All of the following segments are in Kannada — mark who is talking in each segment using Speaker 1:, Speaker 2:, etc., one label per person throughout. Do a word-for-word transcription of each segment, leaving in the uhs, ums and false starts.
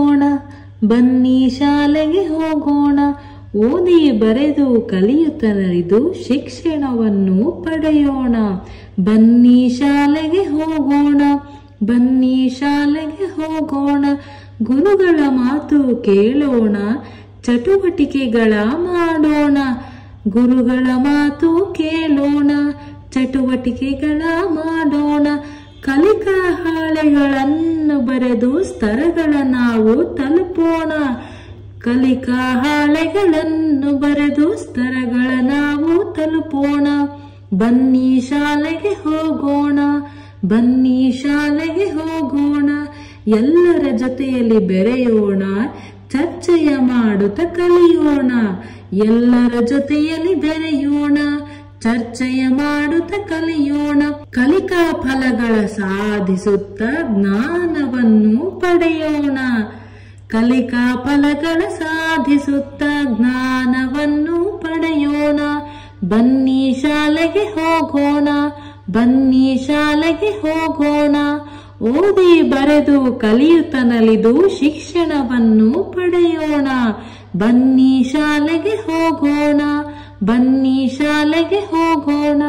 Speaker 1: ಹೋಗೋಣ, ಬನ್ನಿ ಶಾಲೆಗೆ ಹೋಗೋಣ. ಓದಿ ಬರೆದು ಕಲಿಯುತ್ತ ನಲಿದು ಶಿಕ್ಷಣವನ್ನು ಪಡೆಯೋಣ. ಬನ್ನಿ ಶಾಲೆಗೆ ಹೋಗೋಣ, ಬನ್ನಿ ಶಾಲೆಗೆ ಹೋಗೋಣ. ಗುರುಗಳ ಮಾತು ಕೇಳೋಣ, ಚಟುವಟಿಕೆಗಳ ಮಾಡೋಣ. ಗುರುಗಳ ಮಾತು ಕೇಳೋಣ, ಚಟುವಟಿಕೆಗಳ ಮಾಡೋಣ. ಕಲಿಕಾ ಹಾಳೆಗಳನ್ನು ಬರೆದು ಸ್ತರಗಳ ನಾವು ತಲುಪೋಣ. ಕಲಿಕಾ ಹಾಳೆಗಳನ್ನು ಬರೆದು ಸ್ತರಗಳ ನಾವು ತಲುಪೋಣ. ಬನ್ನಿ ಶಾಲೆಗೆ ಹೋಗೋಣ, ಬನ್ನಿ ಶಾಲೆಗೆ ಹೋಗೋಣ. ಎಲ್ಲರ ಜೊತೆಯಲ್ಲಿ ಬೆರೆಯೋಣ, ಚರ್ಚೆಯ ಮಾಡುತ್ತ ಕಲಿಯೋಣ. ಎಲ್ಲರ ಜೊತೆಯಲ್ಲಿ ಬೆರೆಯೋಣ, ಚರ್ಚೆಯ ಮಾಡುತ್ತ ಕಲಿಯೋಣ. ಕಲಿಕಾ ಫಲಗಳ ಸಾಧಿಸುತ್ತ ಜ್ಞಾನವನ್ನು ಪಡೆಯೋಣ. ಕಲಿಕಾ ಫಲಗಳ ಸಾಧಿಸುತ್ತ ಜ್ಞಾನವನ್ನು ಪಡೆಯೋಣ. ಬನ್ನಿ ಶಾಲೆಗೆ ಹೋಗೋಣ, ಬನ್ನಿ ಶಾಲೆಗೆ ಹೋಗೋಣ. ಓದಿ ಬರೆದು ಕಲಿಯುತ್ತ ನಲಿದು ಶಿಕ್ಷಣವನ್ನು ಪಡೆಯೋಣ. ಬನ್ನಿ ಶಾಲೆಗೆ ಹೋಗೋಣ, ಬನ್ನಿ ಶಾಲೆಗೆ ಹೋಗೋಣ.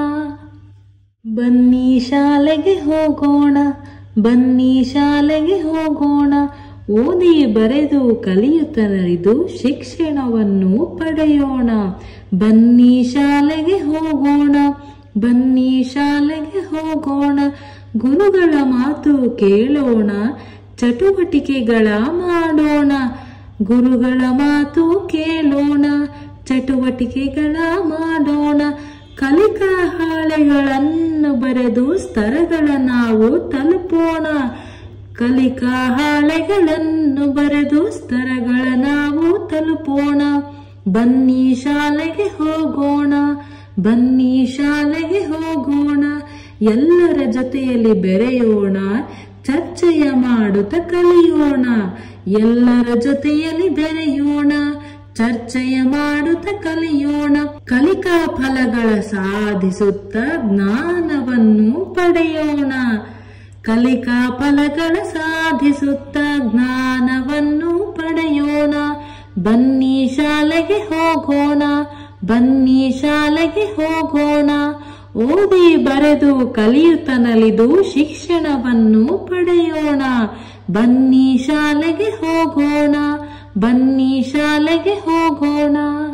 Speaker 1: ಬನ್ನಿ ಶಾಲೆಗೆ ಹೋಗೋಣ, ಬನ್ನಿ ಶಾಲೆಗೆ ಹೋಗೋಣ. ಓದಿ ಬರೆದು ಕಲಿಯುತ್ತ ನಲಿದು ಶಿಕ್ಷಣವನ್ನು ಪಡೆಯೋಣ. ಬನ್ನಿ ಶಾಲೆಗೆ ಹೋಗೋಣ, ಬನ್ನಿ ಶಾಲೆಗೆ ಹೋಗೋಣ. ಗುರುಗಳ ಮಾತು ಕೇಳೋಣ, ಚಟುವಟಿಕೆಗಳ ಮಾಡೋಣ. ಗುರುಗಳ ಮಾತು ಕೇಳೋಣ, ಚಟುವಟಿಕೆಗಳ ಮಾಡೋಣ. ಕಲಿಕಾ ಹಾಳೆಗಳನ್ನು ಬರೆದು ಸ್ತರಗಳ ನಾವು ತಲುಪೋಣ. ಕಲಿಕಾ ಹಾಳೆಗಳನ್ನು ಬರೆದು ಸ್ತರಗಳ ನಾವು ತಲುಪೋಣ. ಬನ್ನಿ ಶಾಲೆಗೆ ಹೋಗೋಣ, ಬನ್ನಿ ಶಾಲೆಗೆ ಹೋಗೋಣ. ಎಲ್ಲರ ಜೊತೆಯಲ್ಲಿ ಬೆರೆಯೋಣ, ಚರ್ಚೆಯ ಮಾಡುತ್ತ ಕಲಿಯೋಣ. ಎಲ್ಲರ ಜೊತೆಯಲ್ಲಿ ಬೆರೆಯೋಣ, ಚರ್ಚೆಯ ಮಾಡುತ್ತ ಕಲಿಯೋಣ. ಕಲಿಕಾ ಫಲಗಳ ಸಾಧಿಸುತ್ತ ಜ್ಞಾನವನ್ನು ಪಡೆಯೋಣ. ಕಲಿಕಾ ಫಲಗಳ ಸಾಧಿಸುತ್ತ ಜ್ಞಾನವನ್ನು ಪಡೆಯೋಣ. ಬನ್ನಿ ಶಾಲೆಗೆ ಹೋಗೋಣ, ಬನ್ನಿ ಶಾಲೆಗೆ ಹೋಗೋಣ. ಓದಿ ಬರೆದು ಕಲಿಯುತ್ತ ನಲಿದು ಶಿಕ್ಷಣವನ್ನು ಪಡೆಯೋಣ. ಬನ್ನಿ ಶಾಲೆಗೆ ಹೋಗೋಣ, ಬನ್ನಿ ಶಾಲೆಗೆ ಹೋಗೋಣ.